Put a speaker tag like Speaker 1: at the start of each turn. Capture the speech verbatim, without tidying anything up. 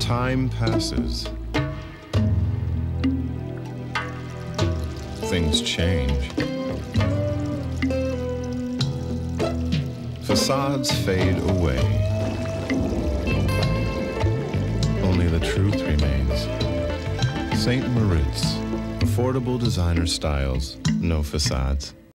Speaker 1: Time passes. Things change. Facades fade away. Only the truth remains. Saint Moritz. Affordable designer styles, no facades.